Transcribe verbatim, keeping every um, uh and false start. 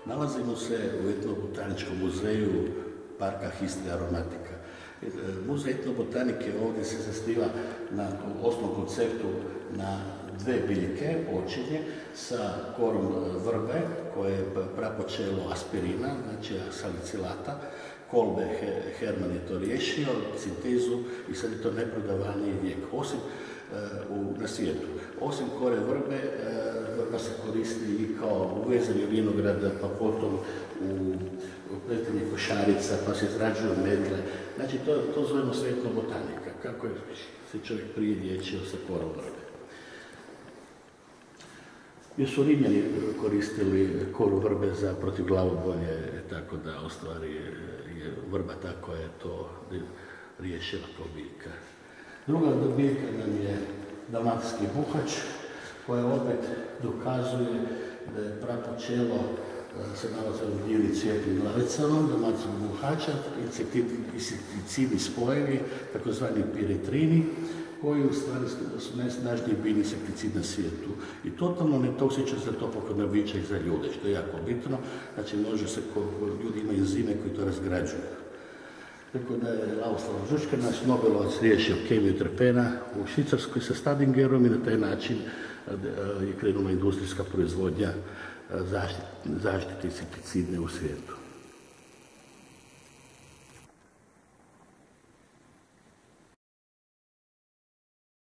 Nalazimo se u Etnobotaničkom muzeju Parka Histra Aromatika. Muzej etnobotanike ovdje se zasniva na osnovnom konceptu na dve biljke, počinje sa korom vrbe koje je prapočelo aspirina, znači salicilata. Kolbe Herman je to riješio, sintezu i sad je to najprodavaniji lijek osim u, na svijetu. Osim kore vrbe, vrba se koristi i kao uvezanje vinograda, pa potom u pletenje košarica, pa se izrađuju medle. Znači, to, to zovemo sve etnobotanika, kako je se čovjek prije liječio sa korom vrbe. Jer su Rimljani koristili koru vrbe za protiv glavobolje, tako da u stvari je, je vrba tako je to riješila kao biljka. Druga biljka nam je dalmatinski buhač, koja opet dokazuje da je prapočelo se nalaze u dijeli cvjetnim glavicama, dalmatinskog buhača, insekticidni spojevi, takozvani piretrini, koji u stvari su najsnažniji biljni insekticid na svijetu i totalno netoksičan za topokodna bića i za ljude, što je jako bitno. Znači, može se, ljudi imaju enzime koji to razgrađuju. Tako da je Lavoslav Žučka, naš Nobelovac, riješio kemiju terpena u Švicarskoj sa Stadingerom i na taj način je krenula industrijska proizvodnja zaštite insekticidne u svijetu.